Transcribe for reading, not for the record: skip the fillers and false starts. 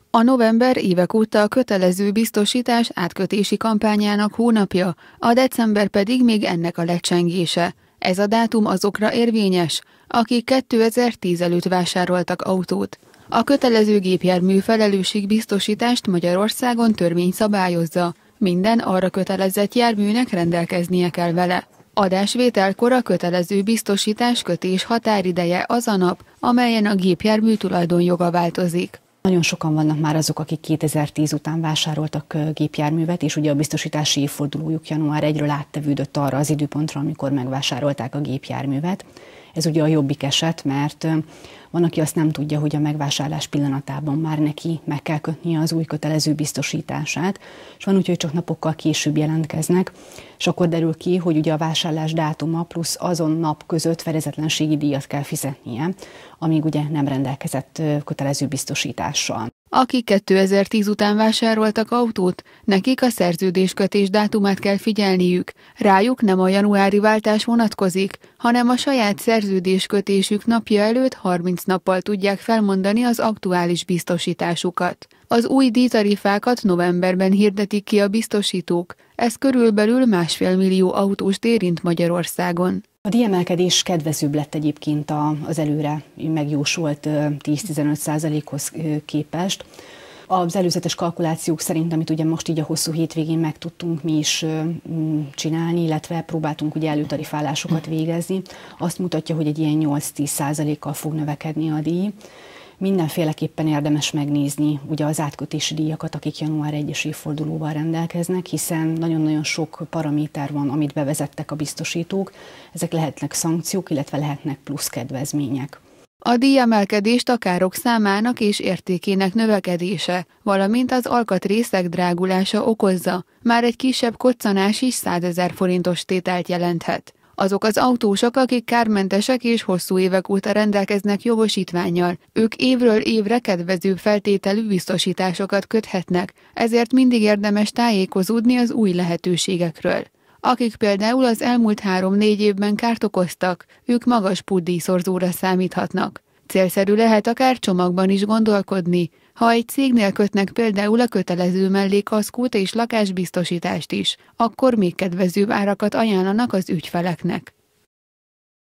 A november évek óta a kötelező biztosítás átkötési kampányának hónapja, a december pedig még ennek a lecsengése. Ez a dátum azokra érvényes, akik 2010 előtt vásároltak autót. A kötelező gépjármű felelősségbiztosítást Magyarországon törvény szabályozza. Minden arra kötelezett járműnek rendelkeznie kell vele. Adásvételkor a kötelező biztosítás kötés határideje az a nap, amelyen a gépjármű tulajdonjoga változik. Nagyon sokan vannak már azok, akik 2010 után vásároltak gépjárművet, és ugye a biztosítási évfordulójuk január 1-ről áttevődött arra az időpontra, amikor megvásárolták a gépjárművet. Ez ugye a jobbik eset, mert van, aki azt nem tudja, hogy a megvásárlás pillanatában már neki meg kell kötnie az új kötelező biztosítását, és van úgy, hogy csak napokkal később jelentkeznek, és akkor derül ki, hogy ugye a vásárlás dátuma plusz azon nap között fedezetlenségi díjat kell fizetnie, amíg ugye nem rendelkezett kötelező biztosítással. Akik 2010 után vásároltak autót, nekik a szerződéskötés dátumát kell figyelniük. Rájuk nem a januári váltás vonatkozik, hanem a saját szerződéskötésük napja előtt 30 nappal tudják felmondani az aktuális biztosításukat. Az új díjtarifákat novemberben hirdetik ki a biztosítók, ez körülbelül 1,5 millió autóst érint Magyarországon. A díjemelkedés kedvezőbb lett egyébként az előre megjósolt 10-15%-hoz képest. Az előzetes kalkulációk szerint, amit ugye most így a hosszú hétvégén meg tudtunk mi is csinálni, illetve próbáltunk ugye előtarifálásokat végezni, azt mutatja, hogy egy ilyen 8-10%-kal fog növekedni a díj. Mindenféleképpen érdemes megnézni ugye az átkötési díjakat, akik január 1-es évfordulóval rendelkeznek, hiszen nagyon-nagyon sok paraméter van, amit bevezettek a biztosítók. Ezek lehetnek szankciók, illetve lehetnek plusz kedvezmények. A díjemelkedést a károk számának és értékének növekedése, valamint az alkatrészek drágulása okozza. Már egy kisebb koccanás is 100 000 forintos tételt jelenthet. Azok az autósok, akik kármentesek és hosszú évek óta rendelkeznek jogosítvánnyal, ők évről évre kedvezőbb feltételű biztosításokat köthetnek, ezért mindig érdemes tájékozódni az új lehetőségekről. Akik például az elmúlt 3-4 évben kárt okoztak, ők magas pótdíjszorzóra számíthatnak. Célszerű lehet akár csomagban is gondolkodni, ha egy cégnél kötnek például a kötelező mellékkaskót és lakásbiztosítást is, akkor még kedvezőbb árakat ajánlanak az ügyfeleknek.